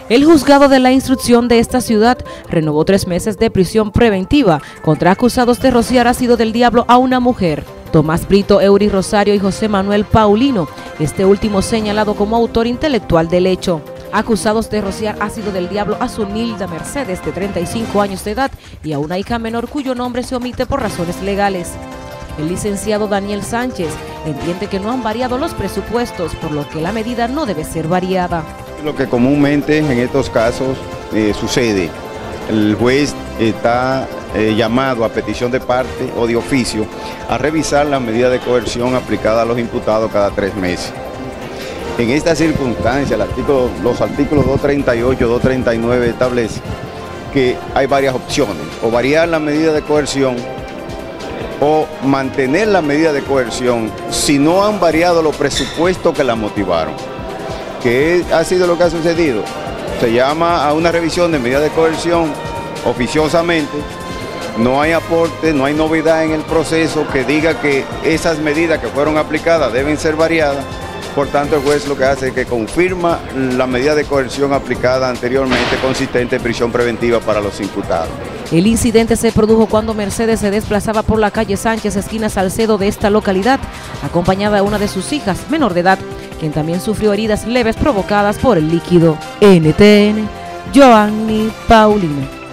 El juzgado de la instrucción de esta ciudad renovó 3 meses de prisión preventiva contra acusados de rociar ácido del diablo a una mujer. Tomás Brito, Eury Rosario y José Manuel Paulino, este último señalado como autor intelectual del hecho. Acusados de rociar ácido del diablo a Zunilda Mercedes, de 35 años de edad, y a una hija menor cuyo nombre se omite por razones legales. El licenciado Daniel Sánchez entiende que no han variado los presupuestos, por lo que la medida no debe ser variada. Lo que comúnmente en estos casos sucede, el juez está llamado a petición de parte o de oficio a revisar las medidas de coerción aplicadas a los imputados cada 3 meses. En esta circunstancia, los artículos 238, 239 establecen que hay varias opciones, o variar la medida de coerción o mantener la medida de coerción si no han variado los presupuestos que la motivaron. ¿Qué ha sido lo que ha sucedido? Se llama a una revisión de medidas de coerción oficiosamente, no hay aporte, no hay novedad en el proceso que diga que esas medidas que fueron aplicadas deben ser variadas. Por tanto, el juez lo que hace es que confirma la medida de coerción aplicada anteriormente, consistente en prisión preventiva para los imputados. El incidente se produjo cuando Mercedes se desplazaba por la calle Sánchez, esquina Salcedo de esta localidad, acompañada de una de sus hijas, menor de edad, quien también sufrió heridas leves provocadas por el líquido. NTN, Joanny Paulino.